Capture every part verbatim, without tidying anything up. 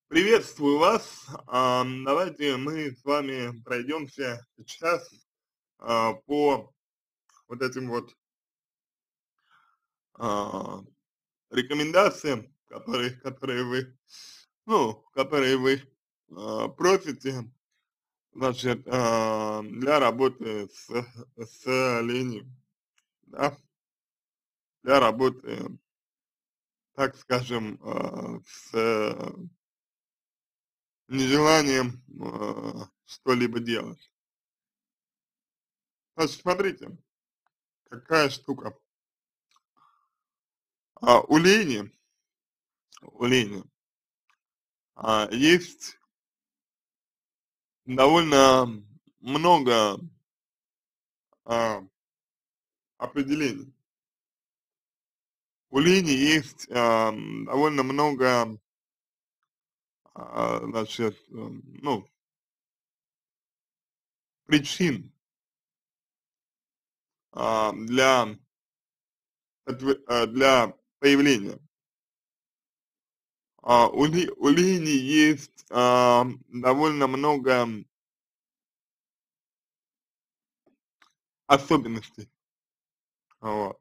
Приветствую вас. Ам, давайте мы с вами пройдемся сейчас а, по вот этим вот а, рекомендациям, которые, которые вы, ну, которые вы а, просите, значит, а, для работы с, с ленью, да, для работы, так скажем, а, с нежеланием а, что-либо делать. Значит, смотрите, какая штука. А, у лени, у лени а, есть довольно много а, определений. У лени есть а, довольно много, а, значит, м, ну, причин а, для, отве- а, для появления. А, у, ли- у лени есть а, довольно много особенностей. Вот.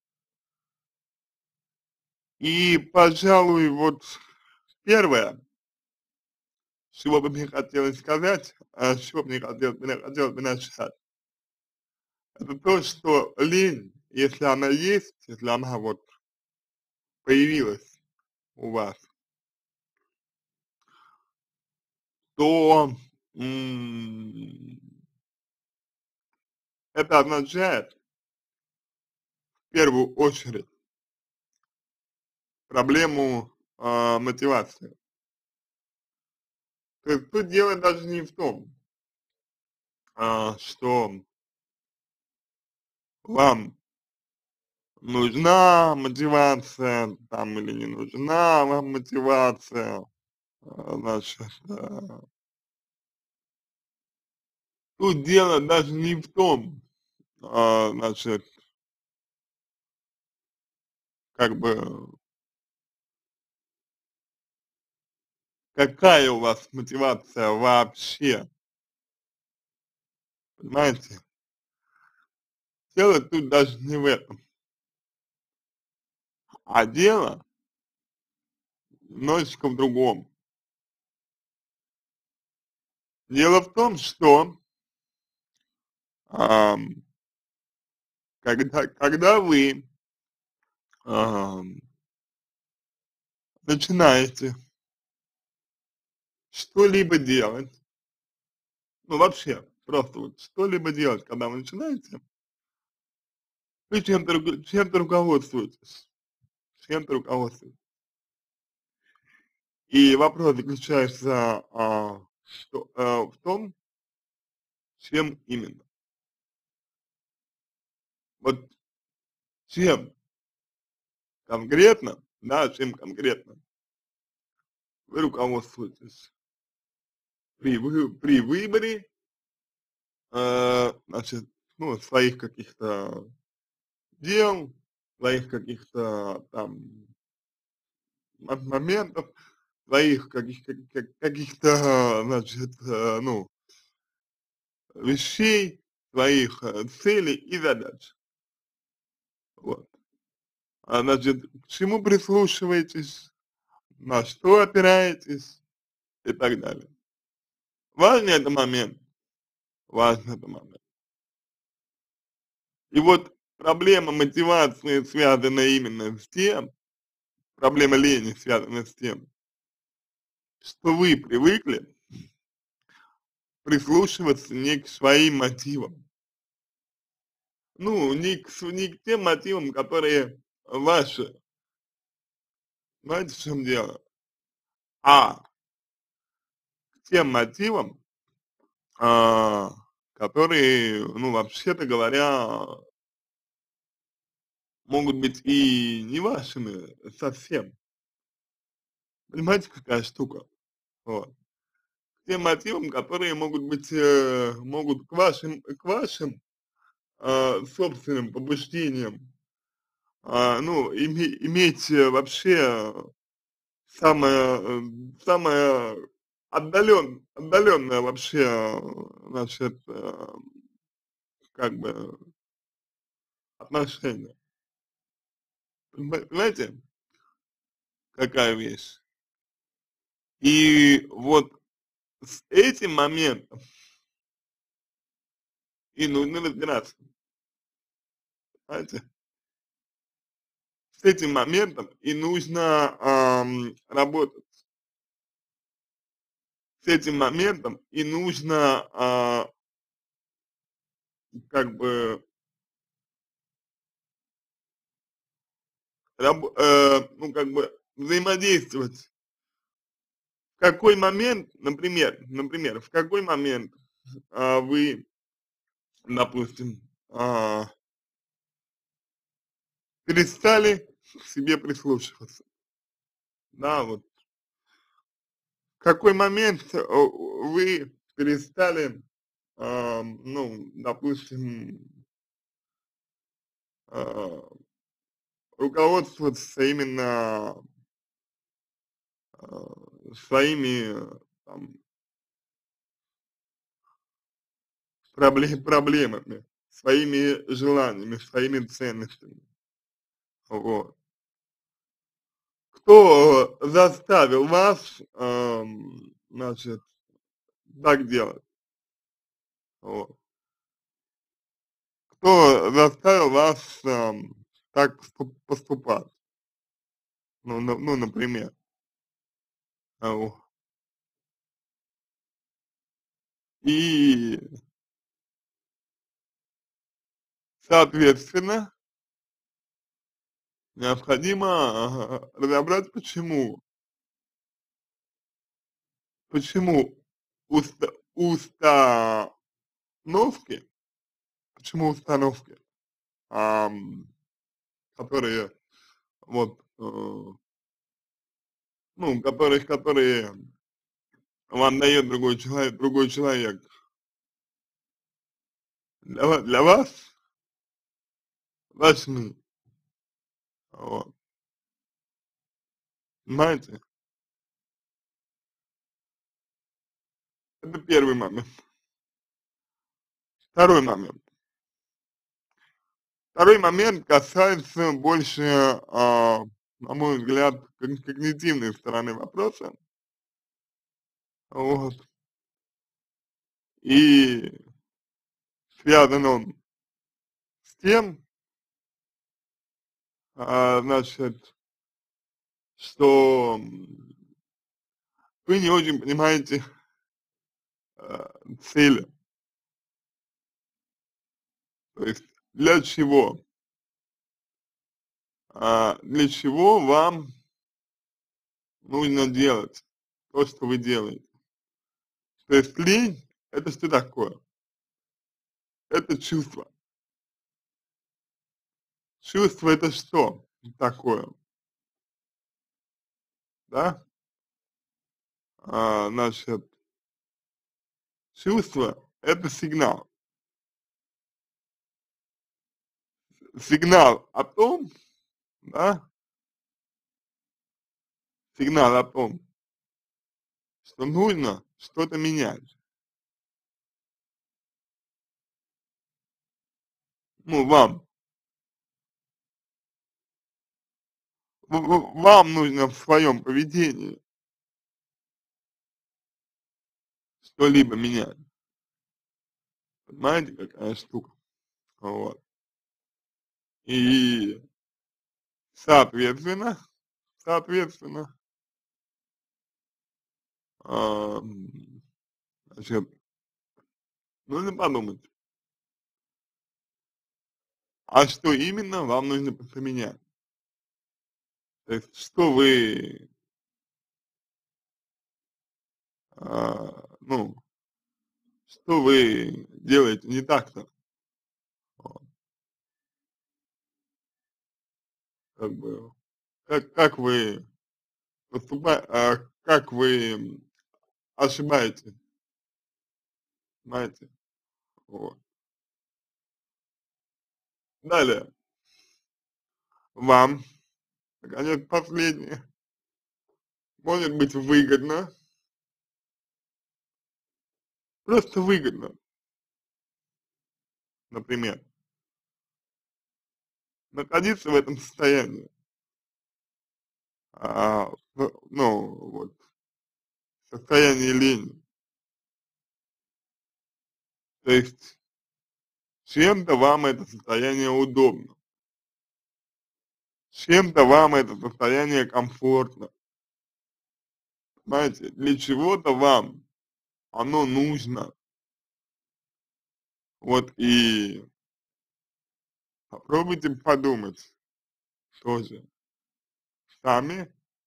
И, пожалуй, вот первое, с чего бы мне хотелось сказать, а, с чего бы мне хотелось, мне хотелось бы начать, это то, что лень, если она есть, если она вот появилась у вас, то м, это означает в первую очередь проблему а, мотивации. То есть тут дело даже не в том, а, что вам нужна мотивация там или не нужна вам мотивация, а, значит, а, тут дело даже не в том, а, значит, как бы, какая у вас мотивация вообще, понимаете? Дело тут даже не в этом, а дело немножечко в другом. Дело в том, что ам, когда, когда вы ам, начинаете что-либо делать, ну вообще, просто вот что-либо делать, когда вы начинаете, вы чем-то руко- чем-то руководствуетесь, чем-то руководствуетесь. И вопрос заключается а, что, а, в том, чем именно. Вот чем конкретно, да, чем конкретно вы руководствуетесь при, вы, при выборе, э, значит, ну, своих каких-то дел, своих каких-то там мо- моментов, своих каких, как- как- каких-то, значит, э, ну, вещей, своих э, целей и задач. Вот. А, значит, к чему прислушиваетесь, на что опираетесь и так далее. Важный это момент, важный это момент. И вот проблема мотивации связана именно с тем, проблема лени связана с тем, что вы привыкли прислушиваться не к своим мотивам, ну, не к, с- не к тем мотивам, которые ваши, знаете, в чем дело, а к тем мотивам, а, которые, ну, вообще-то говоря, могут быть и не вашими совсем. Понимаете, какая штука? Вот. Тем мотивам, которые могут быть, э, могут к вашим, к вашим а, собственным побуждениям, а, ну, име, иметь э, вообще самое, э, самое отдален отдаленное вообще, э, значит, э, как бы отношение. Понима понимаете, какая вещь? И вот с этим моментом и нужно разбираться, понимаете? С этим моментом и нужно, ам, работать. С этим моментом и нужно, а, как бы раб э, ну, как бы взаимодействовать. В какой момент, например например, в какой момент, а, вы, допустим, а перестали к себе прислушиваться? Да, вот. В какой момент, э, вы перестали, ам, ну, допустим, а, руководствоваться именно, а, своими, там пробле проблемами, своими желаниями, своими ценностями. Вот. Кто заставил вас, ам, значит, так делать? Вот. Кто заставил вас, ам, так поступ поступать? Ну ну ну, например. А, во. И соответственно необходимо, ага, разобрать, почему. Почему уста установки, почему установки, ам, которые вот, э ну, которые которые вам дает другой человек другой человек для ва для вас важны. Вот. Понимаете? Это первый момент. Второй момент. Второй момент касается больше, а, на мой взгляд, кон когнитивной стороны вопроса. Вот. И связан он с тем а, значит что, м вы не очень понимаете, а, цели. То есть для чего а, для чего вам нужно делать то, что вы делаете. То есть лень- это что такое? Это чувство. Чувство- это что такое? Да? А, значит чувство- это сигнал. Сигнал о том, да сигнал о том что нужно что-то менять. Ну, вам. В в вам нужно в своем поведении что-либо менять. Понимаете, какая штука? Вот. И соответственно соответственно ам, значит нужно подумать а что именно вам нужно п поменять? То есть что вы а, ну что вы делаете не так-то? Вот. Как бы, как как вы поступа а, как вы ошибаетесь? Понимаете? Вот. Далее. Вам, наконец, последнее. может быть выгодно, просто выгодно, например, находиться в этом состоянии, а, ну, ну, вот, состоянии лени. То есть чем-то вам это состояние удобно, чем-то вам это состояние комфортно, понимаете, для чего-то вам оно нужно. Вот и попробуйте подумать тоже сами,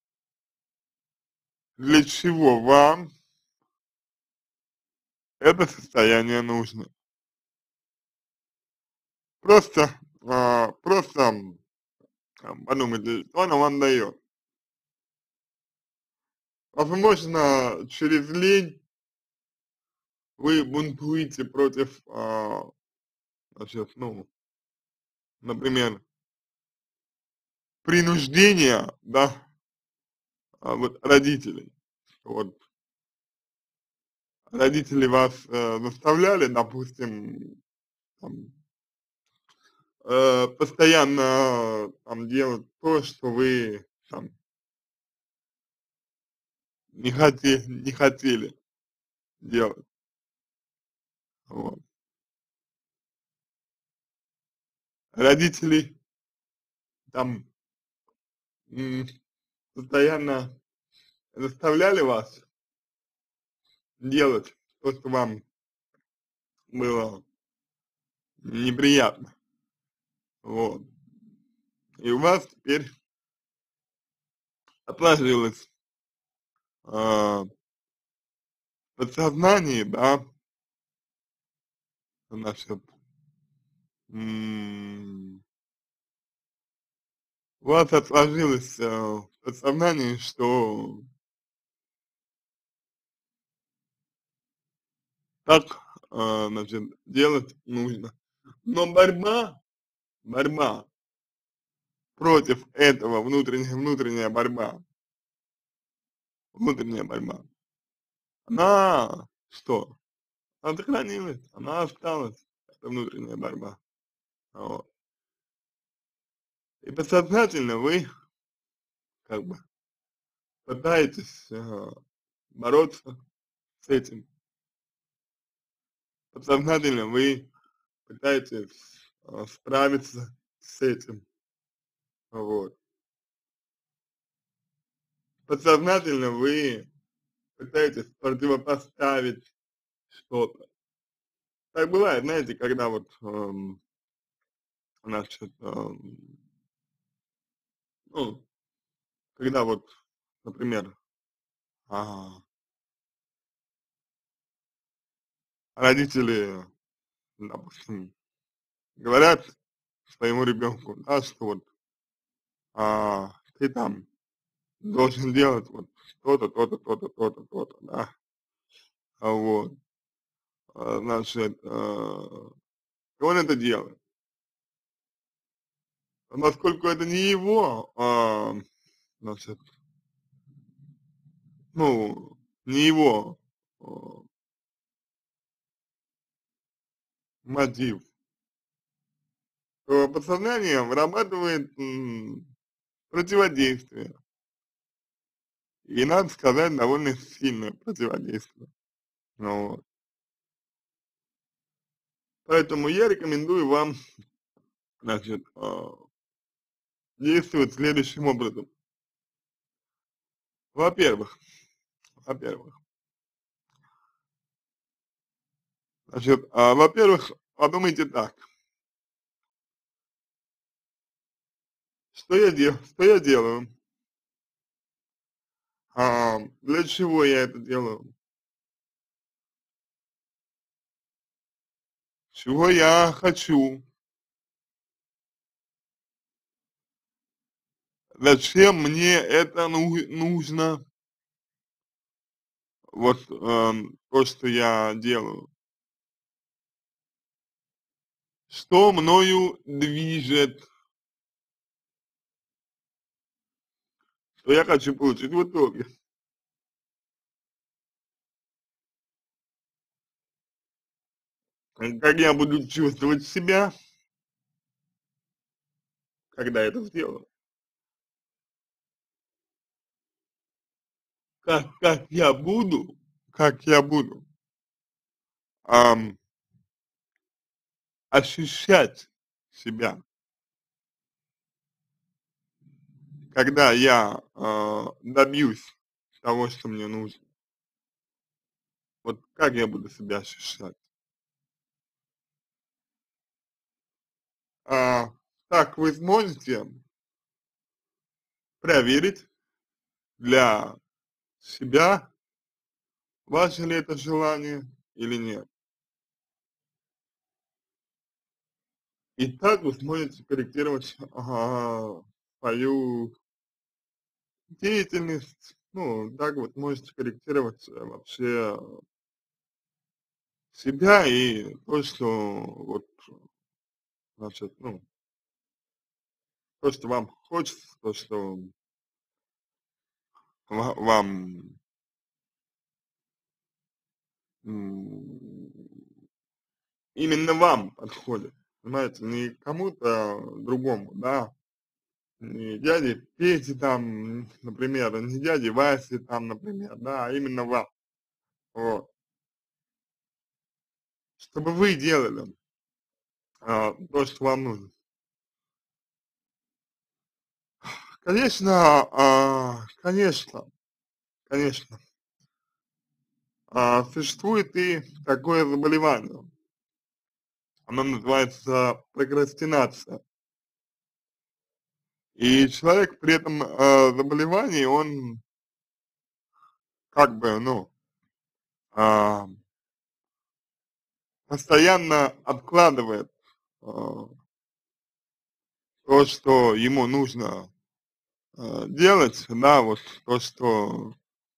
для чего вам это состояние нужно. Просто, а, просто м, там, подумайте, что оно вам дает. Возможно, через лень вы бунтуете против, а, значит, ну, например, принуждения, да, а, вот родителей. Вот родители вас э, заставляли, допустим, там, э, постоянно там делать то, что вы там не хоте не хотели делать. Вот. Родители там м, постоянно заставляли вас делать то, что вам было неприятно. Вот. И у вас теперь отложилось а, в подсознании, да, значит, м, у вас отложилось э, в подсознании, что так, а, значит, делать нужно. Но борьба, борьба против этого, внутренняя, внутренняя борьба, внутренняя борьба, она что? Она сохранилась, она осталась, эта внутренняя борьба. Вот. И подсознательно вы как бы пытаетесь э, бороться с этим. Подсознательно вы пытаетесь э, справиться с этим. Вот. Подсознательно вы пытаетесь противопоставить что-то. Так бывает, знаете, когда вот, эм, значит, эм, ну, когда вот, например, а, родители, допустим, говорят своему ребенку, да, что вот а, ты там должен делать вот то-то, то-то, то-то, то-то, то-то, да, а вот, а, значит, а, и он это делает. А поскольку это не его, а, значит, ну, не его а, мотив, то подсознание вырабатывает м, противодействие. И надо сказать, довольно сильное противодействие. Ну, вот. Поэтому я рекомендую вам, значит, а, действовать следующим образом. Во-первых, во-первых, значит, а, во-первых, подумайте так, что я дел, что я делаю, а, для чего я это делаю, чего я хочу, зачем мне это ну, нужно, вот эм, то, что я делаю, что мною движет, что я хочу получить в итоге. М, Как я буду чувствовать себя, когда это сделаю? Как, как я буду, как я буду ам, ощущать себя, когда я а, добьюсь того, что мне нужно. Вот как я буду себя ощущать? А, так вы сможете проверить для себя, ваше ли это желание или нет. И так вы сможете корректировать а, свою деятельность, ну, так вот можете корректировать э, вообще себя и то, что вот, значит, ну, то, что вам хочется, то, что ва- вам м, именно вам подходит, понимаете, не кому-то другому, да, не дяде Пете там, например, не дяде Васе там, например, да, а именно вам, вот, чтобы вы делали а, то, что вам нужно. Конечно, а, конечно, конечно, а, существует и такое заболевание, оно называется прокрастинация. И человек при этом э, заболевании, он как бы, ну, а, постоянно откладывает а, то, что ему нужно а, делать, да, вот то, что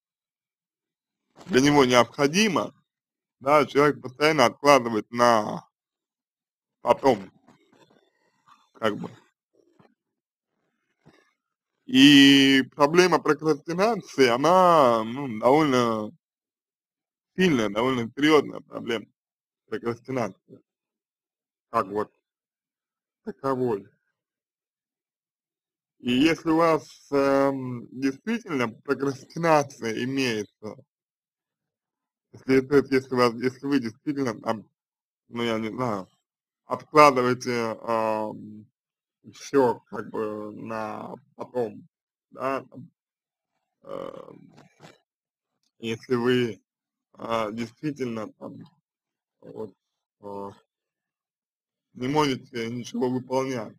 для него необходимо, да, человек постоянно откладывает на потом, как бы. И проблема прокрастинации, она, ну, довольно сильная, довольно серьезная проблема прокрастинации, как вот таковой. И если у вас эм, действительно прокрастинация имеется, если, то есть если, вас, если вы действительно там, ну я не знаю, откладываете все как бы на потом, да, там, эм, если вы а, действительно там вот а, не можете ничего выполнять,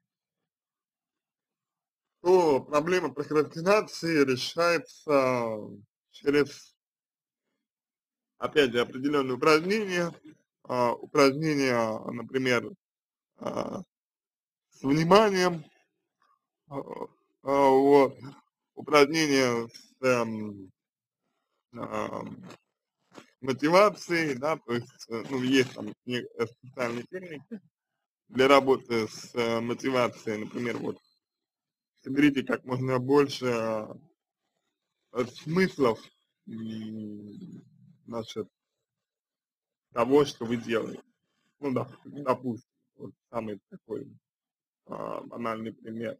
то проблема прокрастинации решается через, опять же, определенные упражнения, а, упражнения, например, а, с вниманием, а, а, вот, упражнения с эм, ам, мотивацией, да, то есть, э, ну, есть там не- э, специальные техники для работы с э, мотивацией, например, вот, соберите как можно больше а, э, смыслов, м, значит, того, что вы делаете. Ну, да, допустим, вот самый такой а, банальный пример.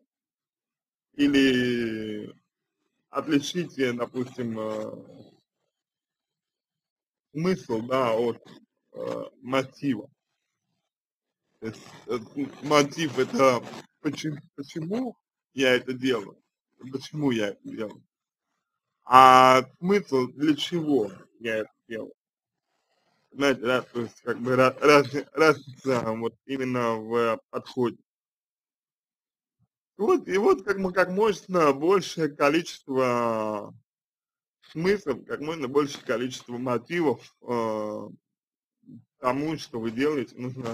Или отличите, допустим, э, смысл, да, от э, мотива. То есть э, м, мотив это почему, почему я это делаю, почему я это делаю, а смысл для чего я это делаю. Знаете, да, то есть как бы ра- разни- разница вот именно в подходе. Вот, и вот как, мы как можно большее количество смыслов, как можно большее количество мотивов э, тому, что вы делаете, нужно,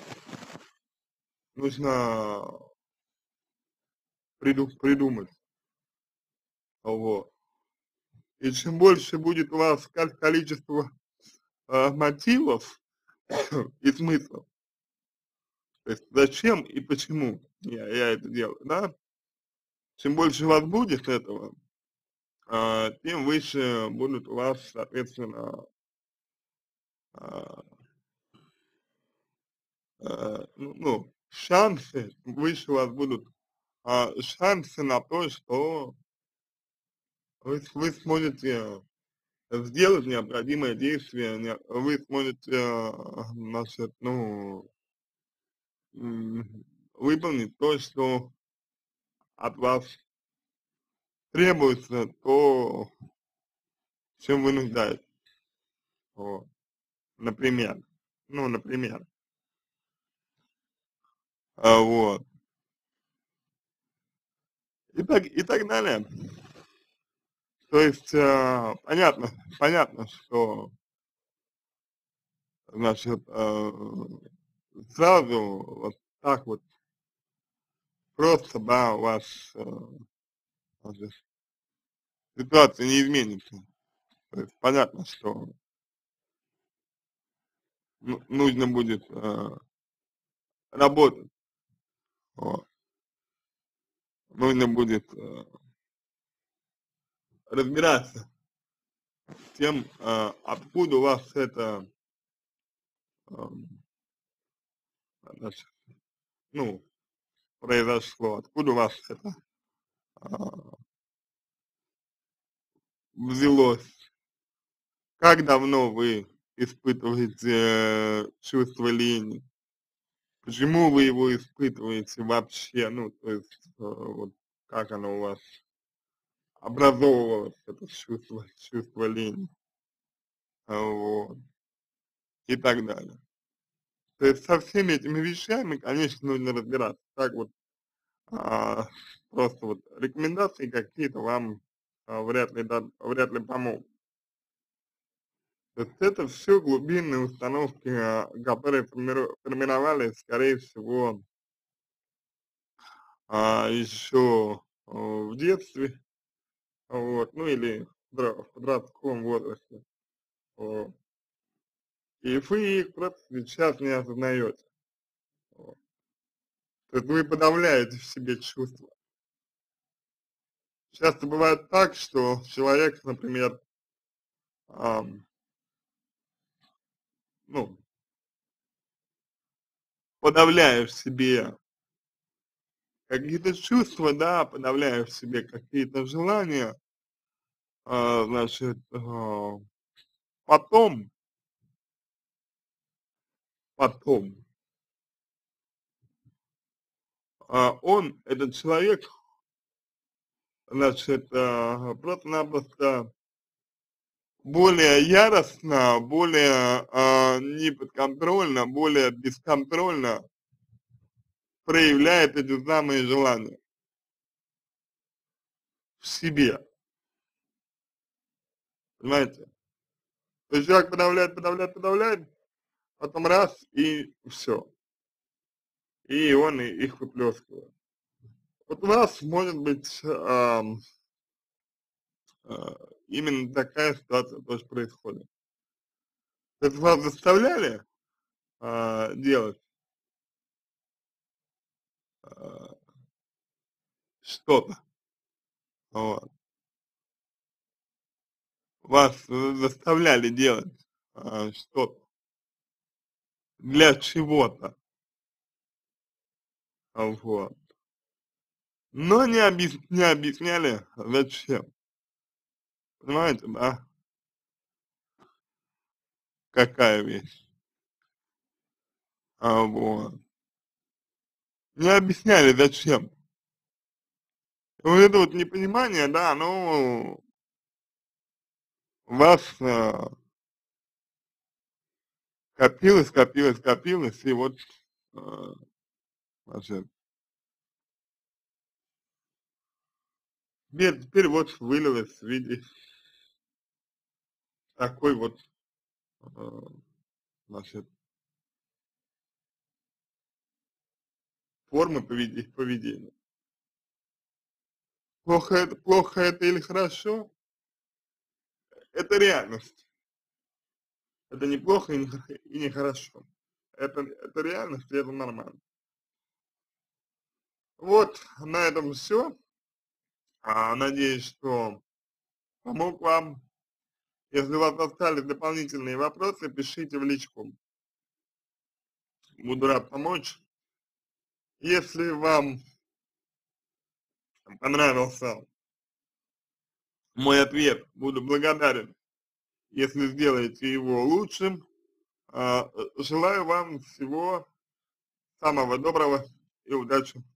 нужно приду, придумать. Вот. И чем больше будет у вас ко- количество э, мотивов и смыслов, то есть зачем и почему я, я это делаю, да, чем больше у вас будет этого, а, тем выше будут у вас, соответственно, а, э, ну ну, шансы выше у вас будут, а, шансы на то, что вы с вы сможете сделать необходимое действие, не вы сможете, а, значит, ну, м, выполнить то, что от вас требуется, то, в чем вы нуждаетесь. Вот. Например. Ну, например. А, вот. И так и так далее. То есть, а, понятно понятно, что, значит, а, сразу вот так вот просто, да, у вас, э, значит, ситуация не изменится. То есть понятно, что ну нужно будет, а, работать. Вот. Нужно будет, э, разбираться с тем, а, откуда у вас это, ам, значит, ну, произошло, откуда у вас это, а, взялось. Как давно вы испытываете, э, чувство лени? Почему вы его испытываете вообще? Ну, то есть, э, вот как оно у вас образовывалось, это чувство чувство лени? А, вот. И так далее. То есть со всеми этими вещами, конечно, нужно разбираться. Так вот, а, просто вот рекомендации какие-то вам, а, вряд ли да вряд ли помогут. То есть это все глубинные установки, а, которые формиру формировались, скорее всего, а, еще, а, в детстве, вот, ну или дра в подростковом возрасте, вот. И вы их просто сейчас не осознаете. Вот. То есть вы подавляете в себе чувства. Часто бывает так, что человек, например, ам, ну, подавляя в себе какие-то чувства, да, подавляя в себе какие-то желания, а, значит, а, потом, потом, а, он, этот человек, значит, а, просто-напросто более яростно, более, а, неподконтрольно, более бесконтрольно проявляет эти самые желания в себе, понимаете? То есть человек подавляет, подавляет, подавляет, потом раз и все, и он и их выплескивает. Вот у вас может быть, ам, а, именно такая ситуация тоже происходит. То есть вас заставляли, а, делать, а, что-то, вот. Вас э, заставляли делать, а, что-то для чего-то, а, вот. Но не объяс не объясняли зачем. Понимаете, да, какая вещь, а, вот. Не объясняли зачем. И вот это вот непонимание, да, оно вас, а, копилось, копилось, копилось, и вот, а, значит, теперь теперь вот вылилось в виде такой вот, а, значит, формы поведе поведения. Плохо это плохо это или хорошо — это реальность. Это не плохо и не хо и не хорошо. Это это реальность, и это нормально. Вот на этом все. А, надеюсь, что помог вам. Если у вас остались дополнительные вопросы, пишите в личку. буду рад помочь. Если вам понравился мой ответ, буду благодарен, если сделаете его лучшим. А, э, желаю вам всего самого доброго и удачи!